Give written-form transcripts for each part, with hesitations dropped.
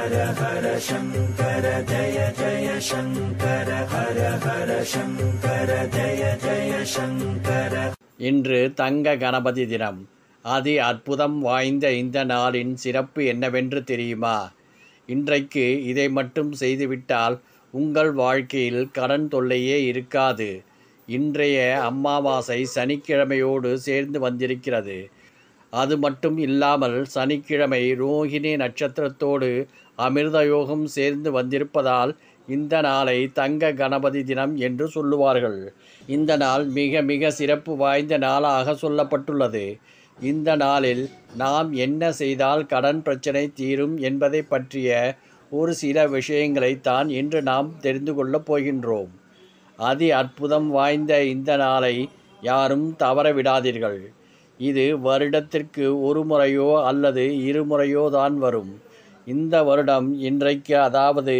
ஹர ஹர சங்கர ஜய ஜய சங்கர ஹர ஹர சங்கர ஜய ஜய சங்கர. இன்று தங்க கணபதி தினம். அதி அற்புதம் வாய்ந்த இந்த நாளின் சிறப்பு என்னவென்று தெரியுமா? இன்றைக்கு இதை மட்டும் செய்துவிட்டால் உங்கள் வாழ்க்கையில் கடன் தொல்லையே இருக்காது. இன்றைய அமாவாசை சனிக்கிழமையோடு சேர்ந்து வந்திருக்கிறது. அது மட்டும் இல்லாமல் சனிக்கிழமை ரோகிணி நட்சத்திரத்தோடு அமிர்த யோகம் சேர்ந்து வந்திருப்பதால் இந்த நாளை தங்க கணபதி தினம் என்று சொல்லுவார்கள். இந்த நாள் மிக மிக சிறப்பு வாய்ந்த நாளாக சொல்லப்பட்டுள்ளது. இந்த நாளில் நாம் என்ன செய்தால் கடன் பிரச்சனை தீரும் என்பதை பற்றிய ஒரு சில விஷயங்களைத்தான் இன்று நாம் தெரிந்து கொள்ளப் போகின்றோம். அதி அற்புதம் வாய்ந்த இந்த நாளை யாரும் தவற விடாதீர்கள். இது வருடத்திற்கு ஒரு முறையோ அல்லது இருமுறையோ தான் வரும். இந்த வருடம் இன்றைக்கு, அதாவது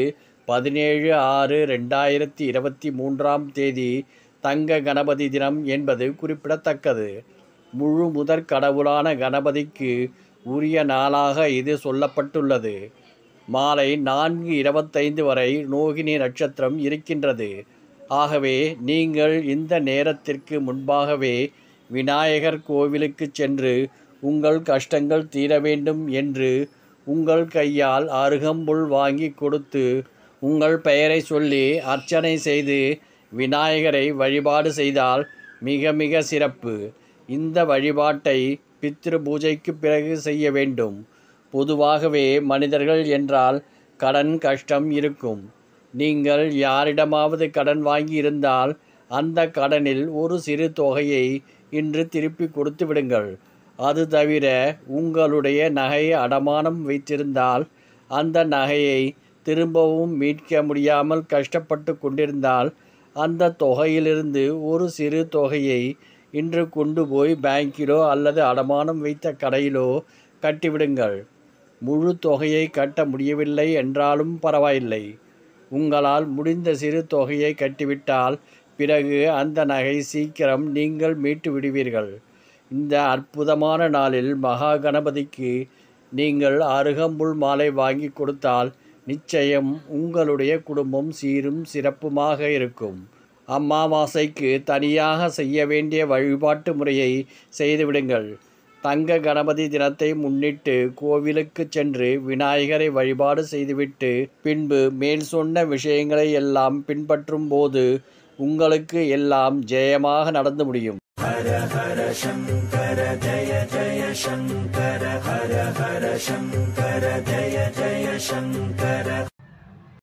17/6/2023 தங்க கணபதி தினம் என்பது குறிப்பிடத்தக்கது. முழு முதற் கடவுளான கணபதிக்கு உரிய நாளாக இது சொல்லப்பட்டுள்ளது. மாலை 4:25 வரை ரோகிணி நட்சத்திரம் இருக்கின்றது. ஆகவே நீங்கள் இந்த நேரத்திற்கு முன்பாகவே விநாயகர் கோவிலுக்கு சென்று உங்கள் கஷ்டங்கள் தீர வேண்டும் என்று உங்கள் கையால் அருகம்புல் வாங்கி கொடுத்து உங்கள் பெயரை சொல்லி அர்ச்சனை செய்து விநாயகரை வழிபாடு செய்தால் மிக மிக சிறப்பு. இந்த வழிபாட்டை பித்ரு பூஜைக்கு பிறகு செய்ய வேண்டும். பொதுவாகவே மனிதர்கள் என்றால் கடன் கஷ்டம் இருக்கும். நீங்கள் யாரிடமாவது கடன் வாங்கி இருந்தால் அந்த கடனில் ஒரு சிறு தொகையை இன்று திருப்பி கொடுத்து விடுங்கள். அது தவிர உங்களுடைய நகையை அடமானம் வைத்திருந்தால் அந்த நகையை திரும்பவும் மீட்க முடியாமல் கஷ்டப்பட்டு கொண்டிருந்தால் அந்த தொகையிலிருந்து ஒரு சிறு தொகையை இன்று கொண்டு போய் பேங்கிலோ அல்லது அடமானம் வைத்த கடையிலோ கட்டிவிடுங்கள். முழு தொகையை கட்ட முடியவில்லை என்றாலும் பரவாயில்லை. உங்களால் முடிந்த சிறு தொகையை கட்டிவிட்டால் பிறகு அந்த நகை சீக்கிரம் நீங்கள் மீட்டு விடுவீர்கள். இந்த அற்புதமான நாளில் மகா கணபதிக்கு நீங்கள் அருகம்புல் மாலை வாங்கி கொடுத்தால் நிச்சயம் உங்களுடைய குடும்பம் சீரும் சிறப்புமாக இருக்கும். அமாவாசைக்கு தனியாக செய்ய வேண்டிய வழிபாட்டு முறையை செய்துவிடுங்கள். தங்க கணபதி தினத்தை முன்னிட்டு கோவிலுக்கு சென்று விநாயகரை வழிபாடு செய்துவிட்டு பின்பு மேல் சொன்ன விஷயங்களை எல்லாம் பின்பற்றும் போது உங்களுக்கு எல்லாம் ஜெயமாக நடந்து முடியும். ஹர ஹர சங்கர ஜய ஜய சங்கர ஹர ஹர சங்கர ஜய ஜய சங்கர.